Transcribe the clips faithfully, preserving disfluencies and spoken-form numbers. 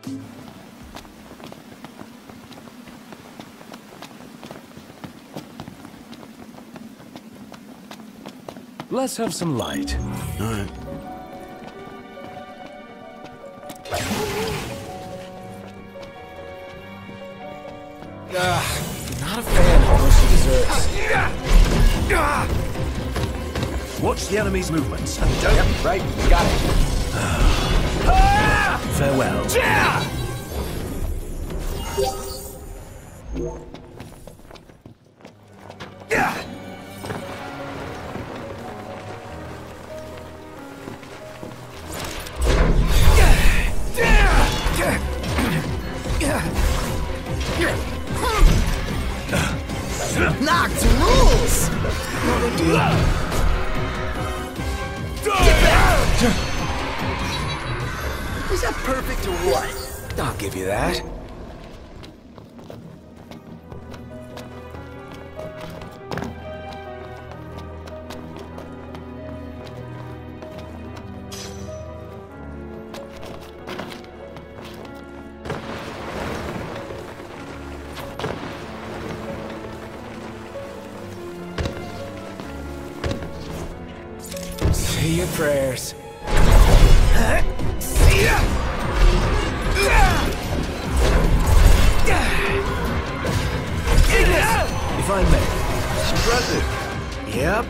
Let's have some light. All right. Ugh, not a fan of most desserts. Watch the enemy's movements and don't... Yep, right, got it. Farewell. Knocked rules! Was that perfect or what? I'll give you that. Say your prayers. If I may. Impressive. Yep.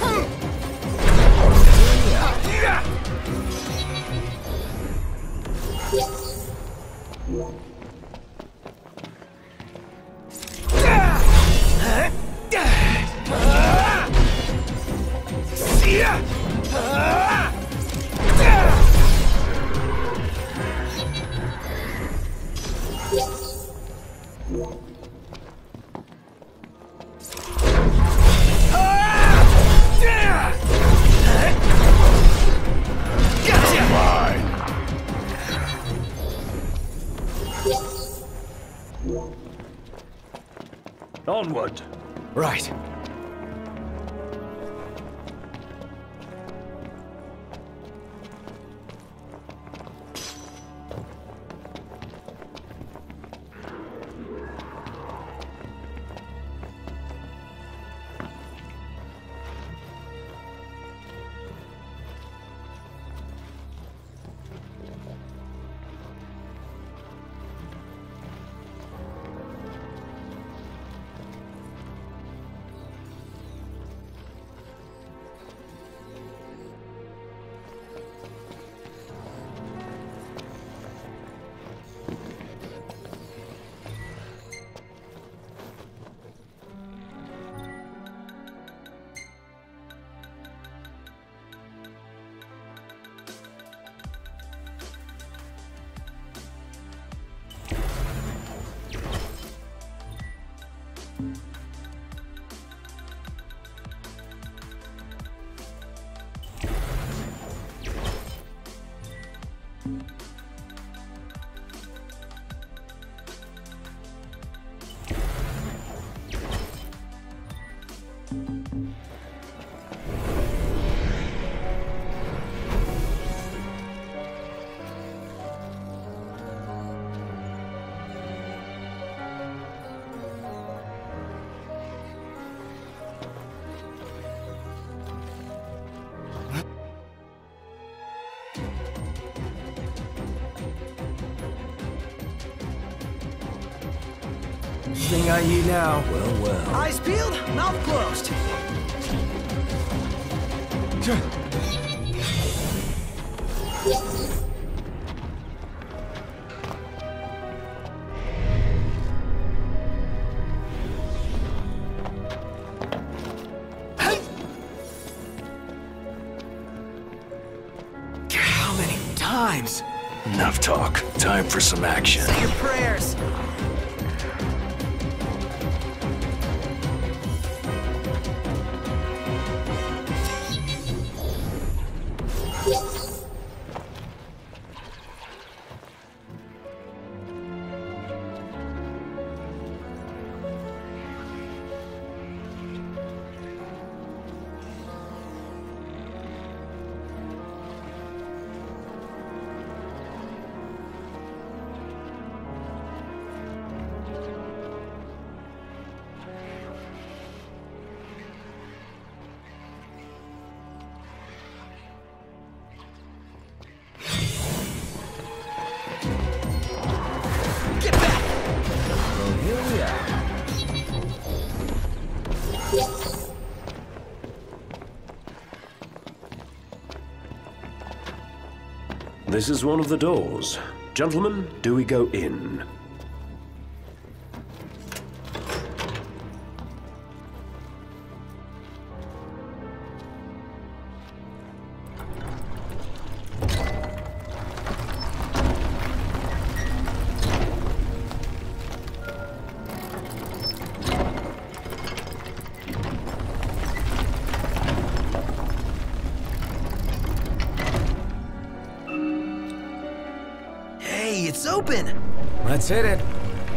Onward. Right. Thing I eat now. Well, well. Eyes peeled, mouth closed. How many times? Enough talk. Time for some action. Say your prayers. This is one of the doors. Gentlemen, do we go in? Hey, it's open! Let's hit it.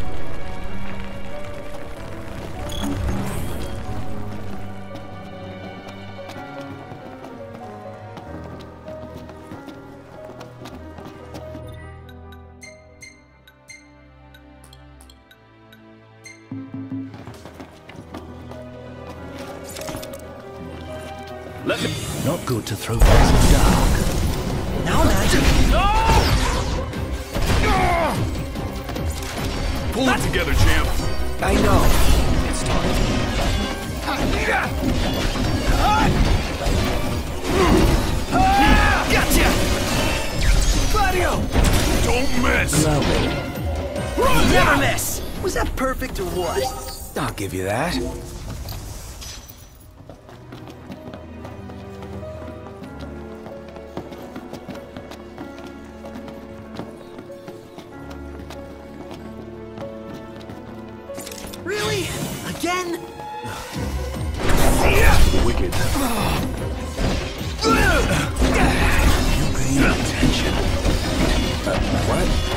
Let me... Not good to throw things in the dark. Now magic! Pull it together, champ. I know. It's time. Gotcha! Gladio! Don't miss. Allow me. Never miss! Was that perfect or what? I'll give you that. Really? Again? Wicked. You paying attention? Uh, what?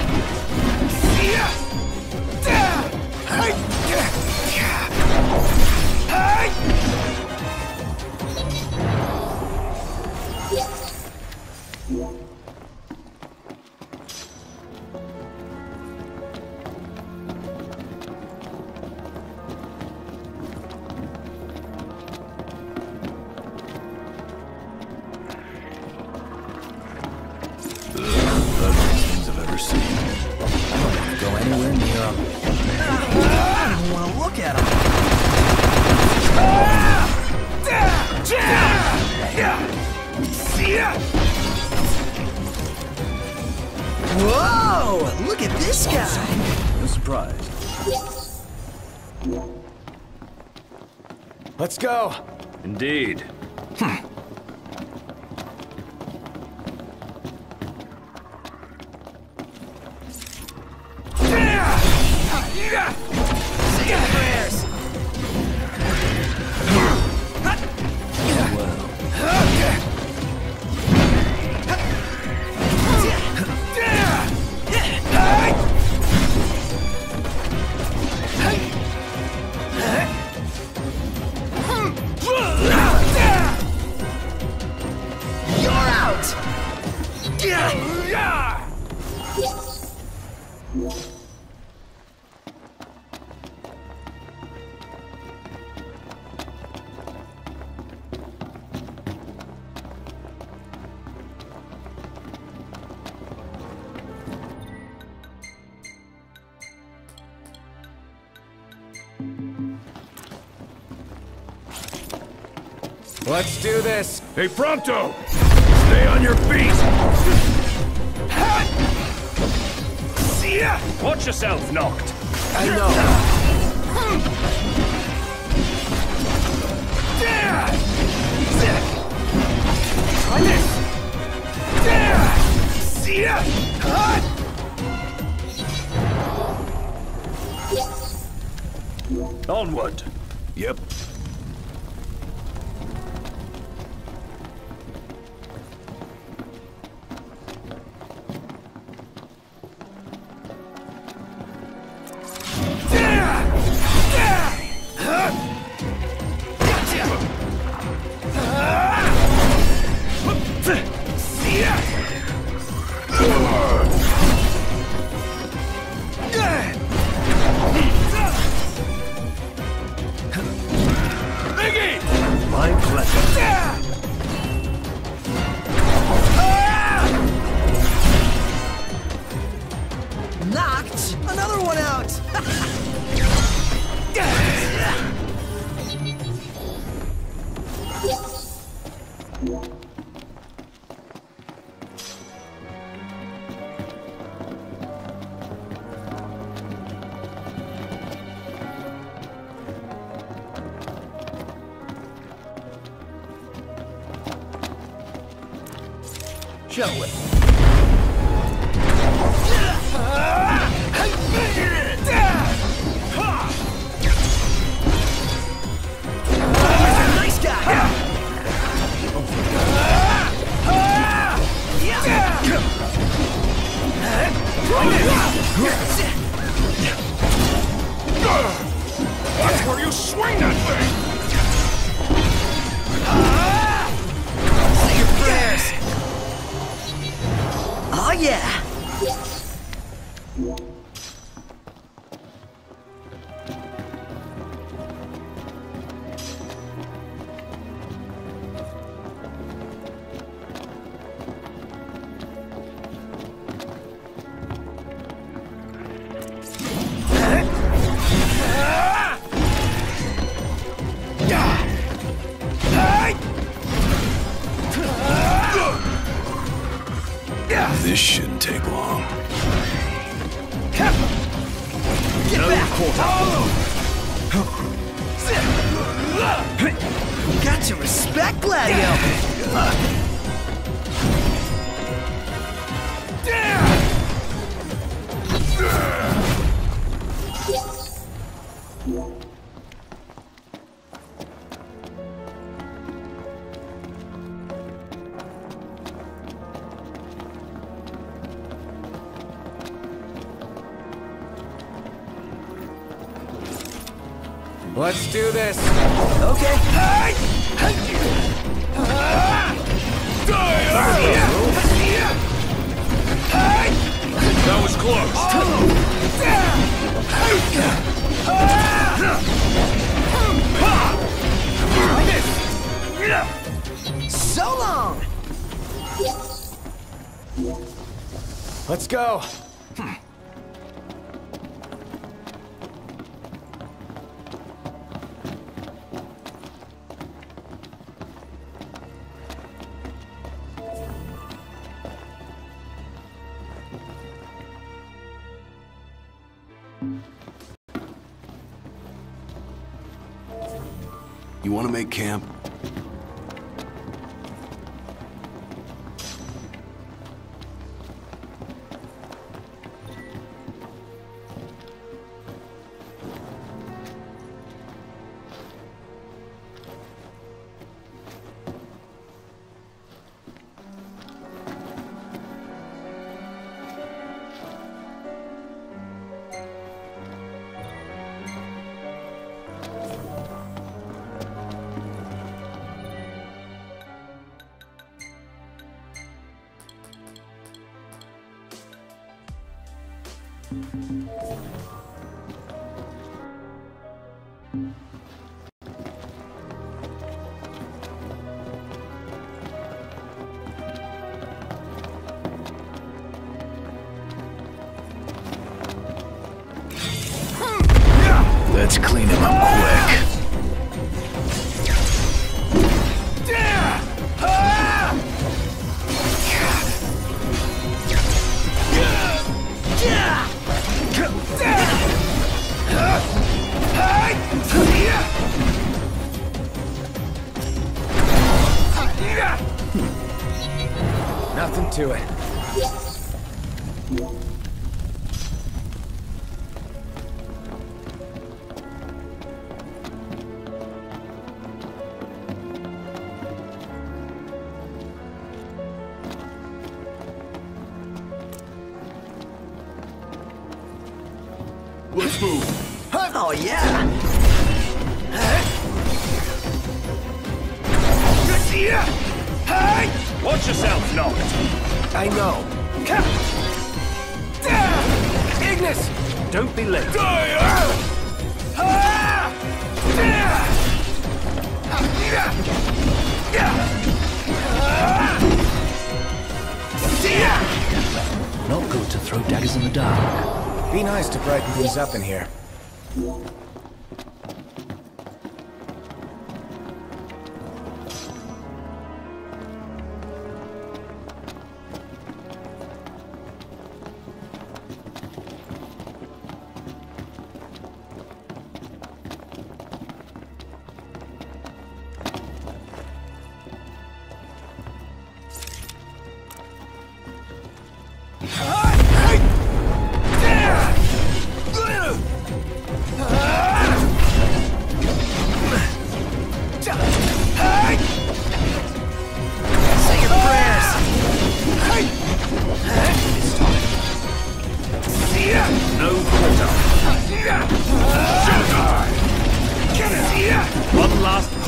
Ugliest things I've ever seen. I don't want to go anywhere near them. I don't even want to look at him. Whoa! Look at this guy! No surprise. Let's go. Indeed. Say your prayers! You're out! Let's do this. Hey, Pronto! Stay on your feet! Watch yourself, Knocked. I know. Try this! Onward. Yep. My pleasure. Knocked another one out! Show it. Nice guy. Watch where you swing that thing! Say your prayers. Oh yeah. This shouldn't take long. Get back. Got to respect Gladio. Let's do this. Okay. That was close. So long. Let's go. You want to make camp? Let's clean him up quick. Nothing to it. Let's move. Oh yeah. Watch yourself, Noct. I know. Ignis! Don't be late. Not good to throw daggers in the dark. Be nice to brighten things up in here.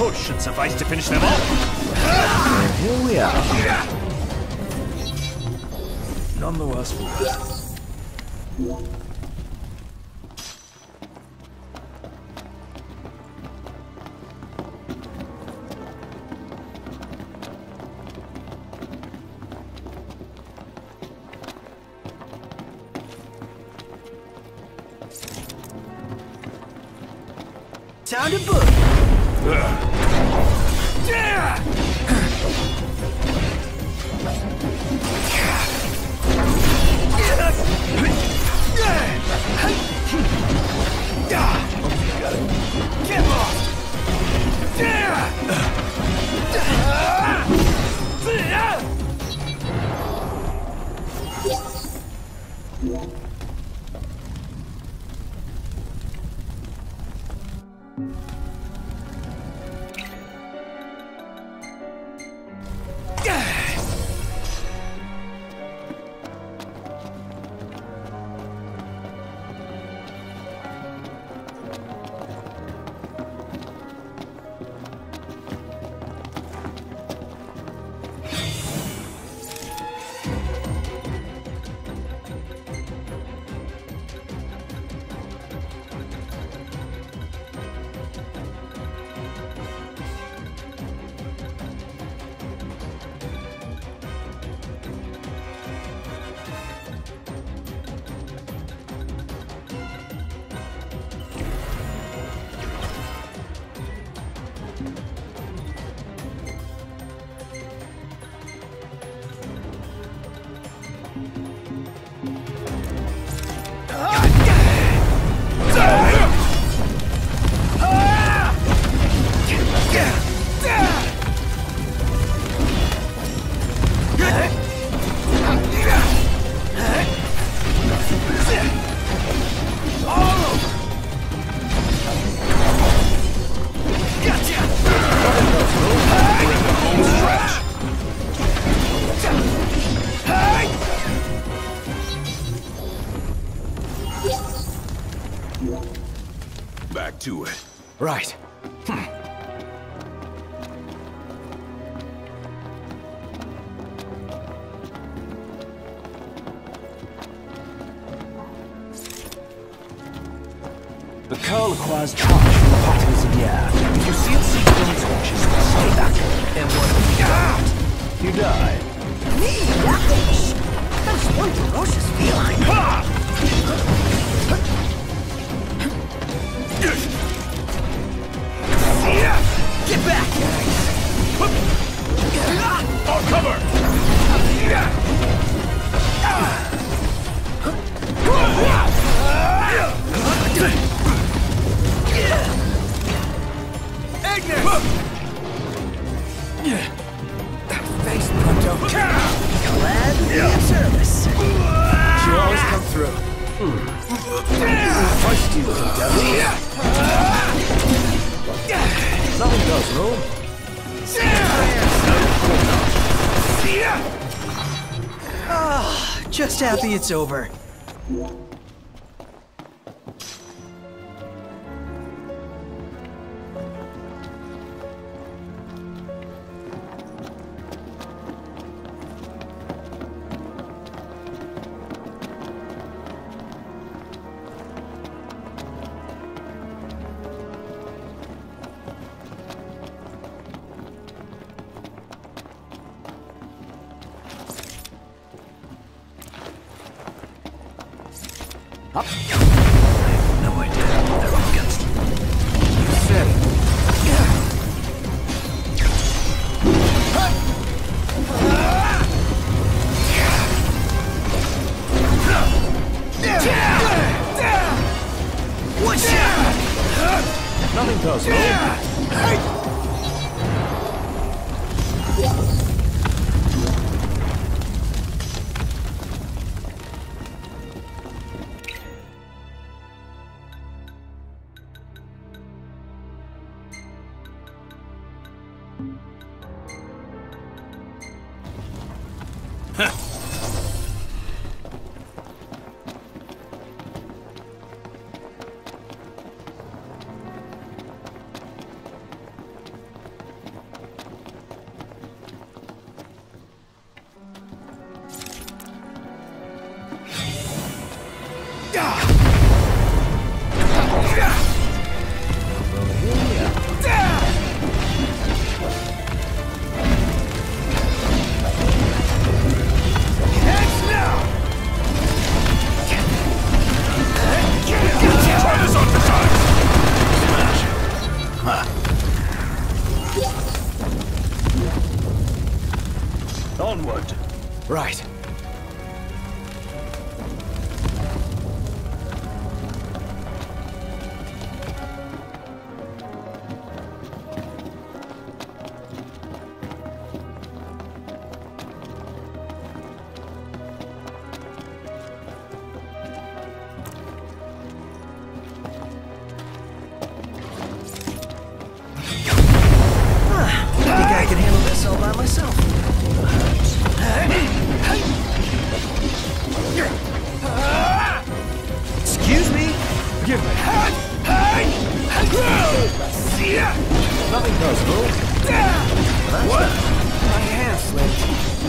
push should suffice to finish them off. Here we are. None the worse for that. Time to book. Get lost! Back to it. Right. The curl acquires charge from the particles in the air. If you see it seated on torches, stay back. And what if you don't? You die. Me, Yakos! That's one ferocious feline. Get back! On cover! Thanks, Punto. Glad to be of service. You always come through. Feisty little devil. Nothing does, no? Ah, just happy it's over. Up. I have no idea what they're up against. You said it. What's that? Nothing personal. myself. Excuse me? Forgive me. Nothing personal. What? My hand slipped.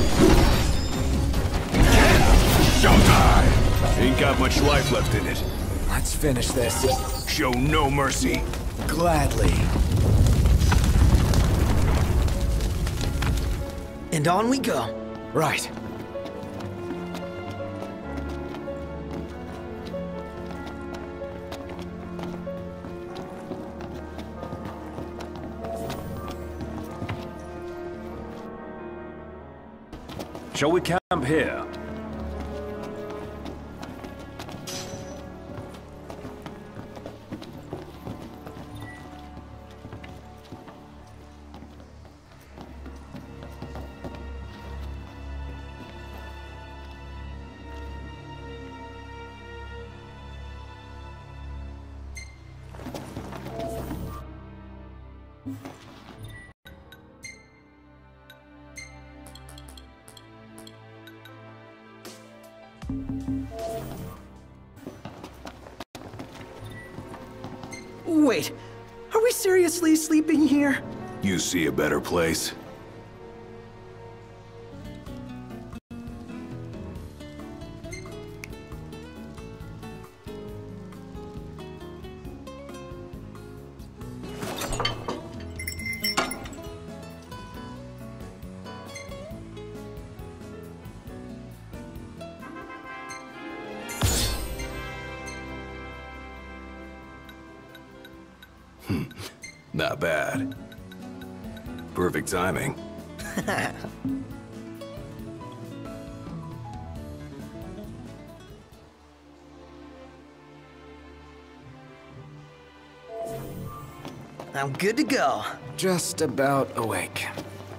Showtime! Ain't got much life left in it. Let's finish this. Show no mercy. Gladly. And on we go. Right. Shall we camp here? Wait, are we seriously sleeping here? You see a better place? Not bad. Perfect timing. I'm good to go. Just about awake.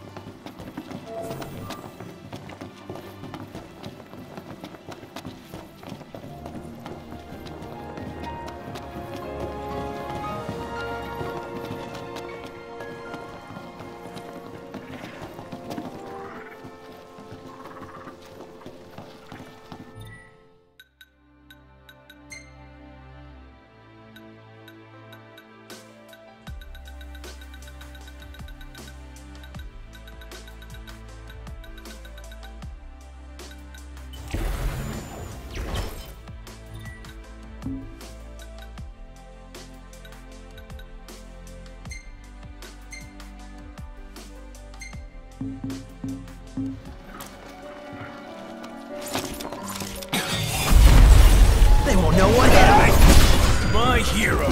They won't know what hit 'em. My hero!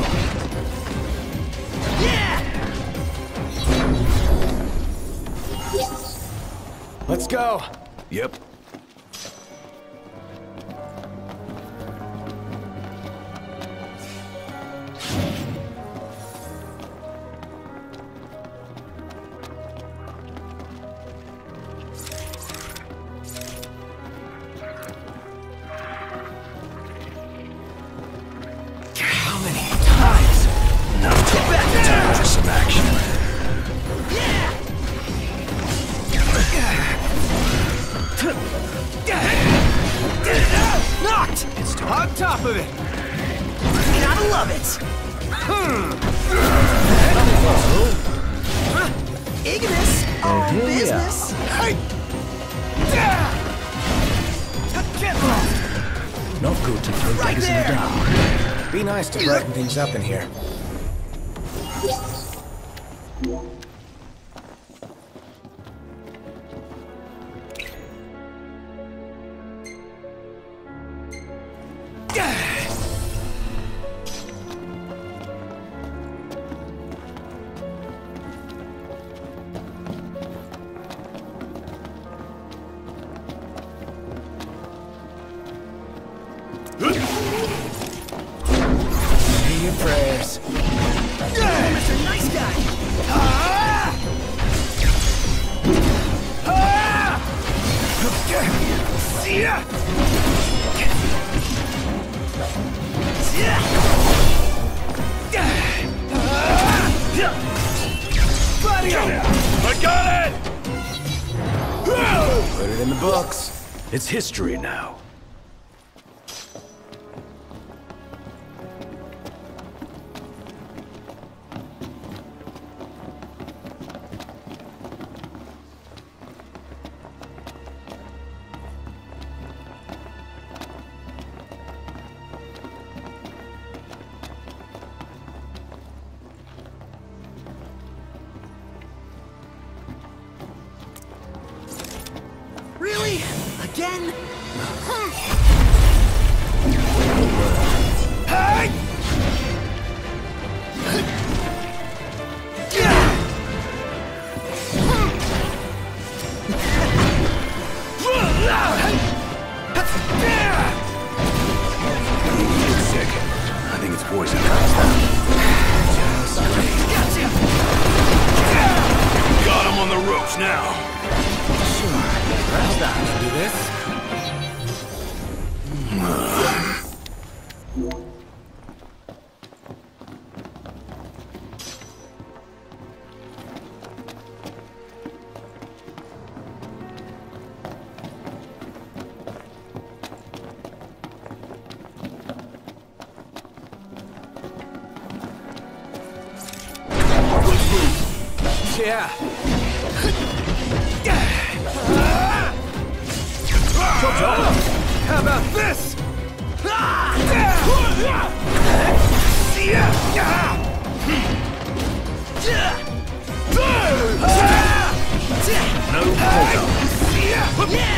Yeah! Let's go. Yep. How many times? Now time for some action. Knocked! It's on top of it. Gotta love it! Ignis, all here we are. business. Not good to throw Right daggers in the there. dark. Be nice to brighten things up in here. Say your prayers. Mister Nice Guy! See ya! I got it! in the books. It's history now. Really? Again? Hey! Second. I think it's poison. Got him on the ropes now. Perhaps that can do this. Yeah. How about this? No hold up.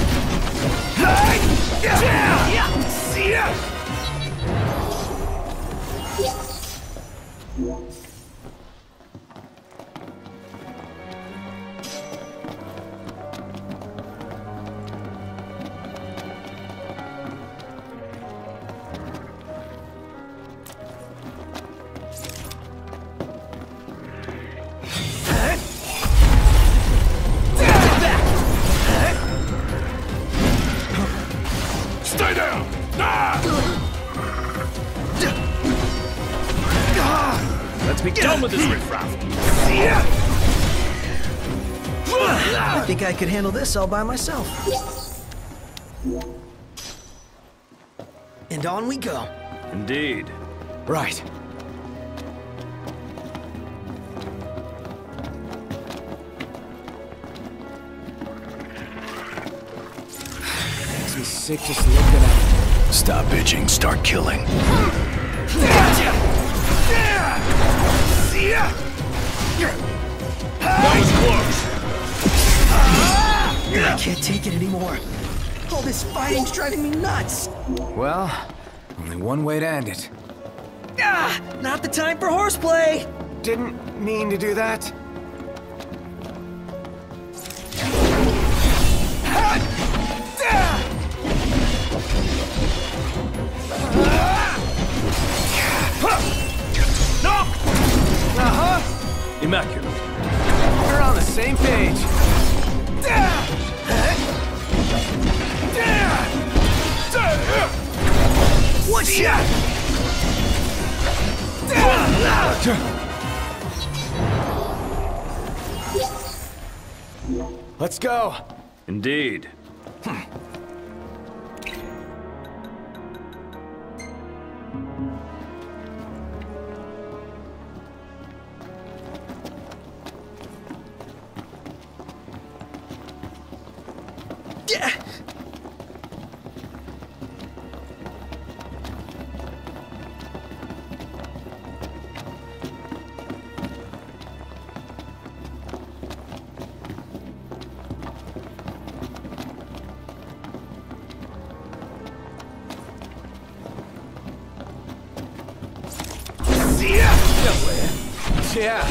Stay down! Let's be done with this riffraff. I think I could handle this all by myself. And on we go. Indeed. Right. Makes me sick just looking at it. Stop bitching, start killing. That was close! I can't take it anymore. All this fighting's driving me nuts. Well, only one way to end it. Ah, not the time for horseplay. Didn't mean to do that. Uh-huh. Immaculate. We're on the same page. What shot? Let's go. Indeed. Yeah. Yeah.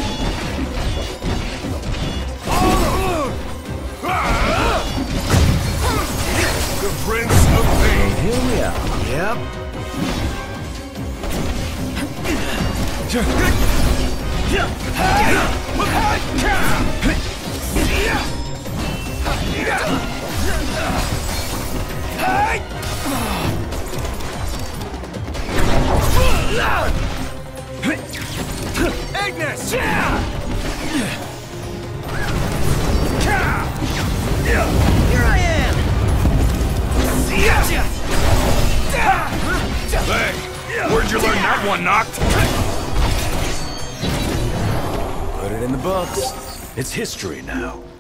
The Prince of Pain! Here we are. Yep. Ignis! Here I am. that one knocked! Put it in the books. It's history now.